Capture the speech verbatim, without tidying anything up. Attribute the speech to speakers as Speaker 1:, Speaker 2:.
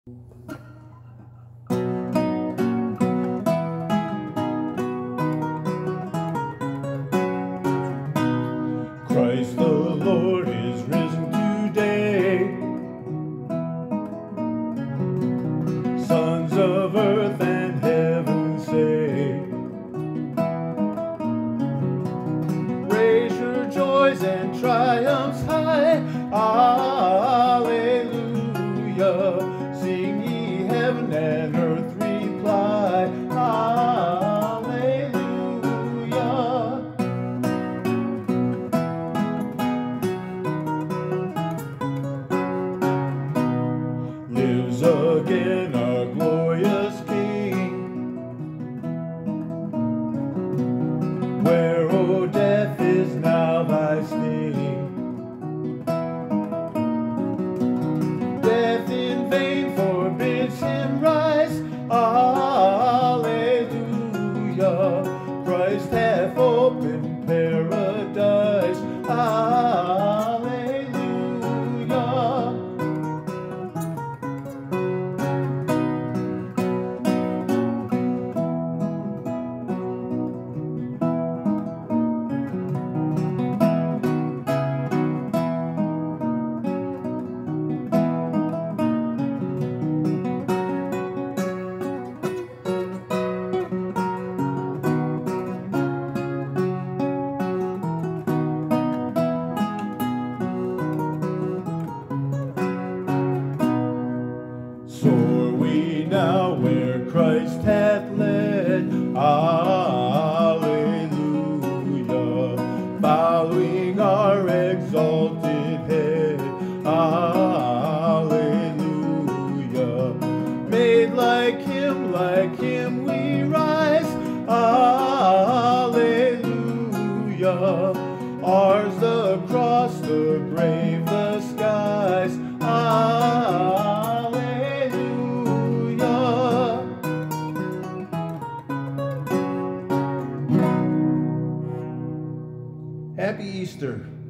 Speaker 1: Christ the Lord is risen today. Sons of earth and heaven say, raise your joys and triumphs high. Alleluia. Sing ye heaven and earth reply. Alleluia. Lives again our glorious King, where, O death, is now thy sting. Death in vain forbids him rise. Alleluia. Christ hath opened paradise. Alleluia. Soar we now where Christ hath led. Alleluia. Following our exalted head. Alleluia. Made like him, like him we rise. Alleluia. Ours the cross, the grave, the skies. Alleluia. Happy Easter.